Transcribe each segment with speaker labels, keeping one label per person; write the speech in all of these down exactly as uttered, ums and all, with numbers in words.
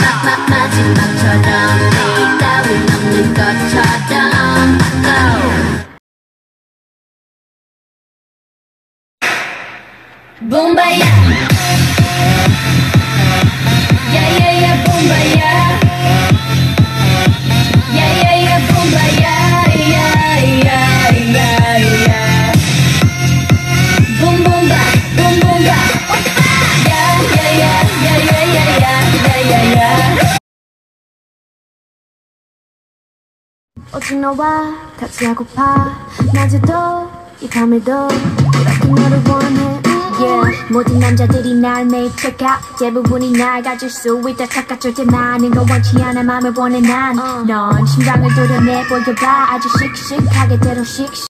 Speaker 1: 마지막처럼 내일 따윈 없는 것처럼 붐바야 야야야 붐바야 야야야 붐바야 야야야야 붐붐바 붐붐바 야야야 야야야야야야야
Speaker 2: 오직 너와 같이 하고파 낮에도 이 밤에도 이렇게 너를 원해 yeah. 모든 남자들이 날 매일 check out 대부분이 날 가질 수 있다 착각 절대 많은 건 원치 않아 맘을 원해 난 넌 심장을 도려내 보여봐 아주 씩씩하게 대로 씩씩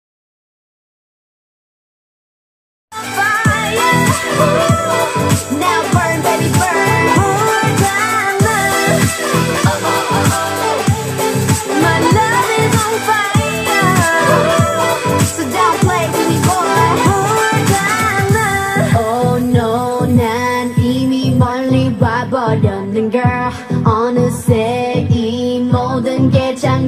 Speaker 2: Now burn baby burn My love is on fire So don't play with me boy Oh no 난 이미 멀리 와버렸는 girl 어느새 이 모든 게 장